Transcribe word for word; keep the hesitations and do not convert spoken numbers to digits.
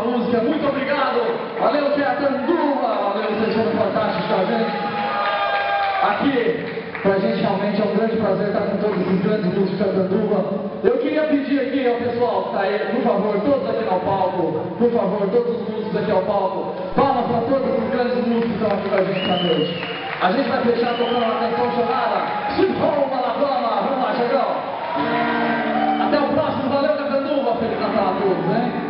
música. Muito obrigado. Valeu, Catanduva. Valeu, vocês foram fantásticos com a gente. Aqui, pra gente realmente é um grande prazer estar com todos os grandes músicos de Catanduva. Eu queria pedir aqui ao pessoal que está aí, por favor, todos aqui ao palco, por favor, todos os músicos aqui ao palco, palmas para todos os grandes músicos que estão aqui com a gente essa noite. A gente vai fechar tocando uma canção chamada Sweet Home Alabama. Vamos lá, Chegão. Até o próximo. Valeu, Catanduva. Feliz Natal a todos, né?